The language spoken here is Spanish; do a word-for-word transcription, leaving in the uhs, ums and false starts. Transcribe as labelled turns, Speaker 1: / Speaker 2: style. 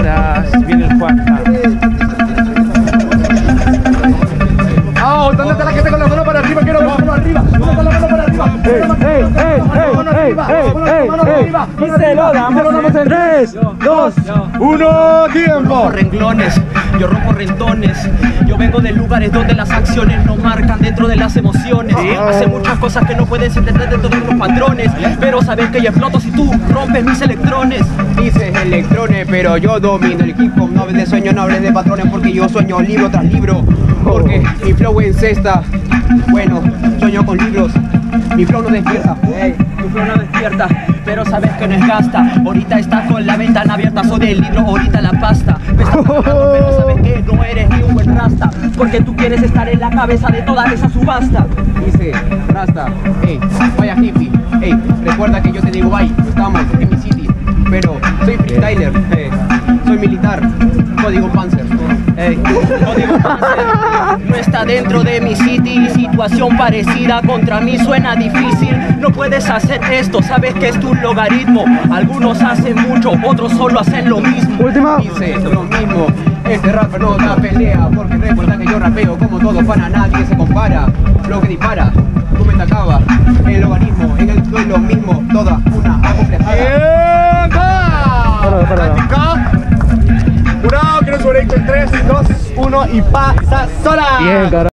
Speaker 1: atrás, viene el Juanca.
Speaker 2: ¡Ah! ¿Dónde está la gente con la mano para arriba? Quiero ver la mano arriba. ¿Dónde está la mano para arriba?
Speaker 1: ¡Ey, ey, ey, ey, ey, ey! Y se lo damos en tres, dos, uno, tiempo.
Speaker 3: Renglones, yo rompo rentones. Yo vengo de lugares donde las acciones no marcan dentro de las emociones. Hace muchas cosas que no puedes entender dentro de los patrones, pero sabes que yo exploto si tú rompes mis electrones.
Speaker 4: Dices electrones, pero yo domino el hip hop. No hables de sueños, no hables de patrones, porque yo sueño libro tras libro. Porque mi flow encesta. Bueno, sueño con libros. Mi flow no despierta.
Speaker 3: Hey, tu flow no despierta, pero sabes que no es gasta. Ahorita está con la ventana abierta, soy del libro, ahorita la pasta. Me estás atacando, pero sabes que no eres ni un buen rasta, porque tú quieres estar en la cabeza de toda esa subasta.
Speaker 4: Dice rasta, ey, vaya hippie. Ey, recuerda que yo te digo bye, estamos en mi city. Pero soy freestyler, hey, soy militar, código Panzer.
Speaker 3: Hey, código Panzer no está dentro de mi city. Situación parecida contra mí suena difícil. No puedes hacer esto, sabes que es tu logaritmo. Algunos hacen mucho, otros solo hacen lo mismo.
Speaker 1: Última.
Speaker 4: Dice lo mismo, este rapper no da pelea, porque recuerda que yo rapeo como todo pana, nadie se compara. Lo que dispara, tú me te acaba. El logaritmo, en el doy lo mismo, toda una acomplejada.
Speaker 2: ¡Práctica! Jurado que no sobre en tres, dos, uno y pasa sola.
Speaker 1: Bien, carajo.